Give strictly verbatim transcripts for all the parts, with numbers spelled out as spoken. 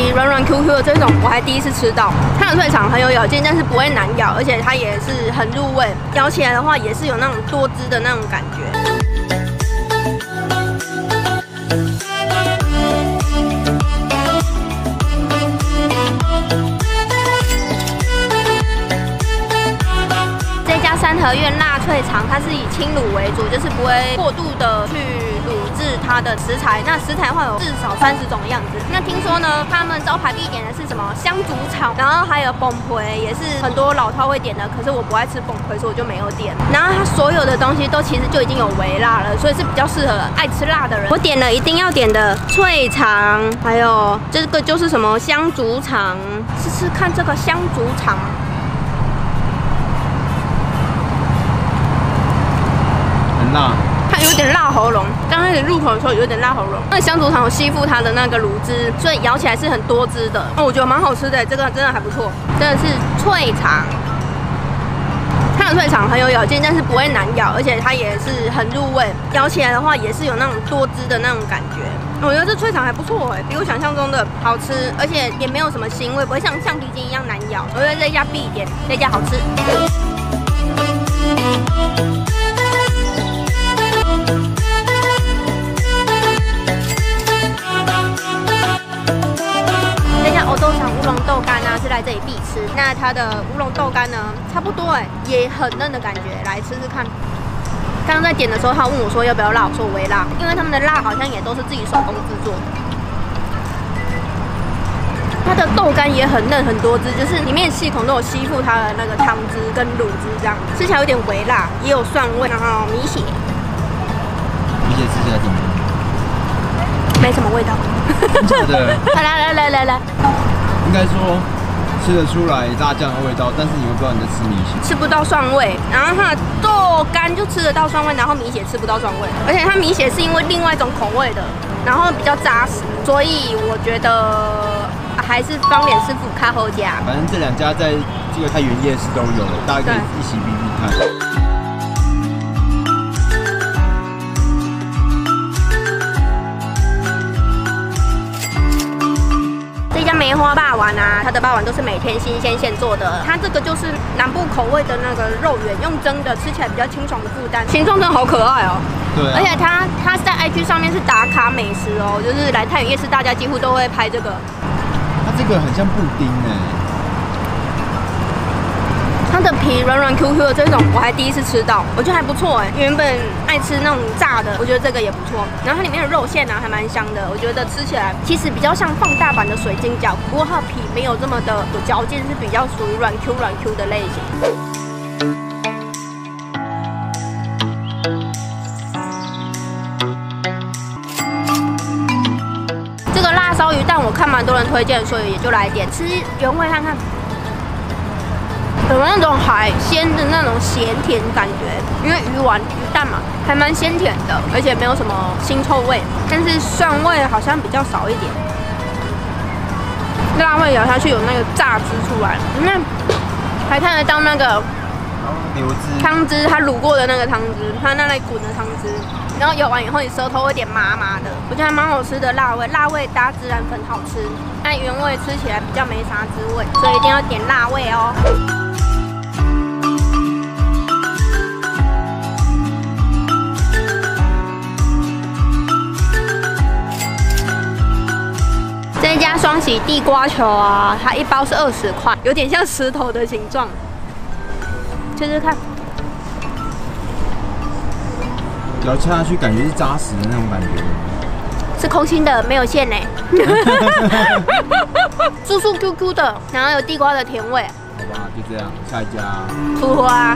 皮软软 Q Q 的这种，我还第一次吃到。它的脆肠很有咬劲，但是不会难咬，而且它也是很入味，咬起来的话也是有那种多汁的那种感觉。 三合院辣脆肠，它是以轻卤为主，就是不会过度的去卤制它的食材。那食材的话有至少三十种的样子。那听说呢，他们招牌必点的是什么香竹肠，然后还有崩培，也是很多老饕会点的。可是我不爱吃崩培，所以我就没有点。然后它所有的东西都其实就已经有微辣了，所以是比较适合爱吃辣的人。我点了一定要点的脆肠，还有这个就是什么香竹肠，试试看这个香竹肠。 辣， 它有点辣喉咙。刚开始入口的时候有点辣喉咙。那香竹肠有吸附它的那个卤汁，所以咬起来是很多汁的。哦，我觉得蛮好吃的，这个真的还不错。真的是脆肠，它的脆肠很有咬劲，但是不会难咬，而且它也是很入味。咬起来的话也是有那种多汁的那种感觉。我觉得这脆肠还不错哎，比我想象中的好吃，而且也没有什么腥味，不会像橡皮筋一样难咬。我觉得这家必点，这家好吃。 欧豆肠乌龙豆干啊，是来这里必吃。那它的乌龙豆干呢，差不多哎，也很嫩的感觉，来吃吃看。刚刚在点的时候，他问我说要不要辣，我说微辣，因为他们的辣好像也都是自己手工制作。它的豆干也很嫩，很多汁，就是里面细孔都有吸附它的那个汤汁跟卤汁，这样吃起来有点微辣，也有蒜味，然后米血。 米血吃起来怎么样？ 没什么味道。 真的？ 来来来来来， 应该说吃得出来辣酱的味道，但是你会不知道你在吃米血， 吃不到蒜味。然后它的豆干就吃得到蒜味，然后米血吃不到蒜味。而且它米血是因为另外一种口味的，然后比较扎实，所以我觉得还是方脸师傅开后家。 反正这两家在这个太原夜市都有了，大家可以一起比比看。 梅花霸丸啊，它的霸丸都是每天新鲜现做的。它这个就是南部口味的那个肉圆，用蒸的，吃起来比较清爽的负担。形状真的好可爱哦。 对、啊。 而且它它在 I G 上面是打卡美食哦，就是来太原夜市，大家几乎都会拍这个。 它这个很像布丁哎。 它的皮软软 Q Q 的这种，我还第一次吃到，我觉得还不错哎。原本爱吃那种炸的，我觉得这个也不错。然后它里面的肉馅啊，还蛮香的，我觉得吃起来其实比较像放大版的水晶饺，不过它的皮没有这么的有嚼劲，是比较属于软 Q 软 Q 的类型。这个辣烧鱼蛋我看蛮多人推荐，所以也就来点吃原味看看。 有那种海鲜的那种咸甜感觉，因为鱼丸、鱼蛋嘛，还蛮鲜甜的，而且没有什么腥臭味，但是蒜味好像比较少一点。辣味咬下去有那个炸汁出来，你看还看得到那个牛汁汤汁，它卤过的那个汤汁，它那里滚的汤汁，然后咬完以后你舌头有点麻麻的，我觉得还蛮好吃的辣味，辣味搭孜然粉好吃，但原味吃起来比较没啥滋味，所以一定要点辣味哦。 这家双喜地瓜球啊，它一包是二十块，有点像石头的形状，吃吃看。 咬下去感觉是扎实的那种感觉， 是空心的，没有馅呢。酥酥 Q Q 的，然后有地瓜的甜味。 好吧，就这样，下一家。 出花。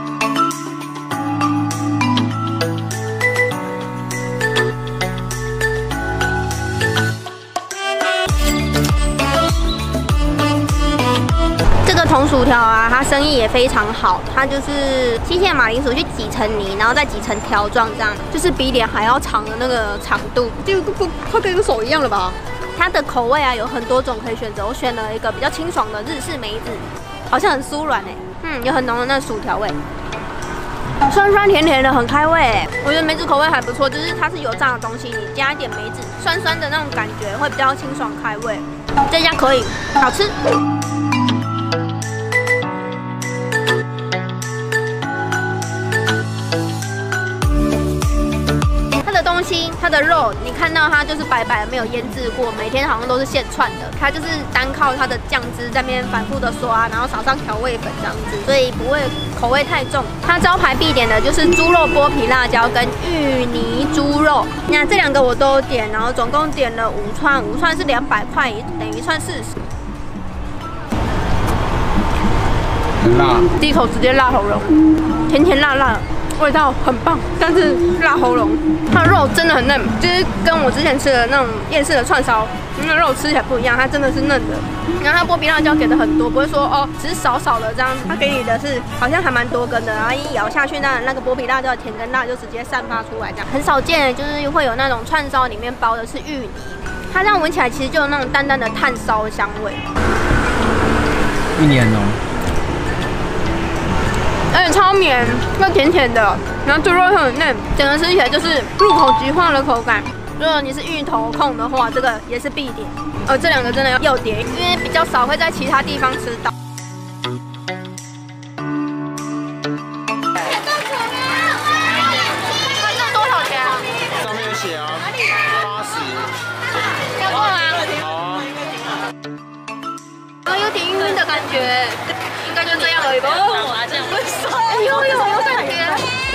红薯条啊，它生意也非常好，它就是新鲜马铃薯去挤成泥，然后再挤成条状，这样就是比脸还要长的那个长度，就快跟个手一样了吧？它的口味啊有很多种可以选择，我选了一个比较清爽的日式梅子，好像很酥软哎，嗯，有很浓的那薯条味。 酸酸甜甜的，很开胃。我觉得梅子口味还不错，就是它是油炸的东西，你加一点梅子，酸酸的那种感觉会比较清爽开胃。这家可以，好吃。东西，它的肉你看到它就是白白的，没有腌制过，每天好像都是现串的。它就是单靠它的酱汁在那边反复的刷，然后撒上调味粉这样子，所以不会口味太重。它招牌必点的就是猪肉剥皮辣椒跟芋泥猪肉，那这两个我都点，然后总共点了五串，五串是两百块，等于一串四十。 很辣， 第一口直接辣喉咙，甜甜辣辣。味道很棒，但是辣喉咙。它的肉真的很嫩，就是跟我之前吃的那种夜市的串烧，那肉吃起来不一样，它真的是嫩的。然后它剥皮辣椒给的很多，不会说哦只是少少的这样子，它给你的是好像还蛮多根的，然后一咬下去，那那个剥皮辣椒的甜跟辣就直接散发出来，这样很少见，就是会有那种串烧里面包的是芋泥，它这样闻起来其实就有那种淡淡的炭烧香味。 芋泥很浓。 而且超绵又甜甜的，然后猪肉又很嫩，整个吃起来就是入口即化的口感。如果你是芋头控的话，这个也是必点。呃，这两个真的要点，因为比较少会在其他地方吃到。这多少钱啊？ 上面有写啊，八十。 要过吗？ 好啊。 啊，有点晕晕的感觉，应该就这样而已吧。麻将。有有有感觉。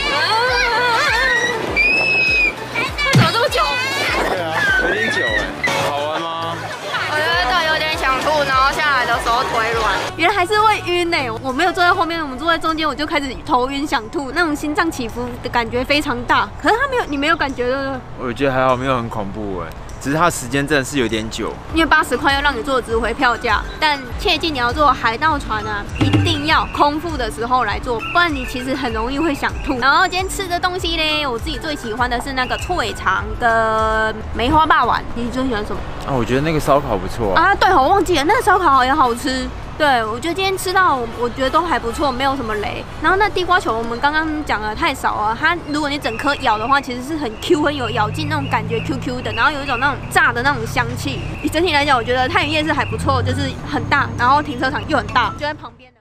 它怎么这么久？ 对啊，有点久哎。好玩吗？ 我觉得有点想吐，然后下来的时候腿软。原来还是会晕呢、欸！我没有坐在后面，我们坐在中间，我就开始头晕想吐，那种心脏起伏的感觉非常大。可是他没有，你没有感觉对不对？ 我觉得还好，没有很恐怖哎。只是它时间真的是有点久， 因为八十块要让你坐值回票价，但切记你要坐海盗船啊，一定要空腹的时候来坐，不然你其实很容易会想吐。然后今天吃的东西呢，我自己最喜欢的是那个脆肠跟梅花霸丸。你最喜欢什么？ 啊，我觉得那个烧烤不错啊。 啊，对，我忘记了，那个烧烤也好吃。对，我觉得今天吃到，我觉得都还不错，没有什么雷。然后那地瓜球我们刚刚讲的太少了，它如果你整颗咬的话，其实是很 Q 很有咬劲那种感觉 ，Q Q 的，然后有一种那种炸的那种香气。整体来讲，我觉得太原夜市还不错，就是很大，然后停车场又很大，就在旁边。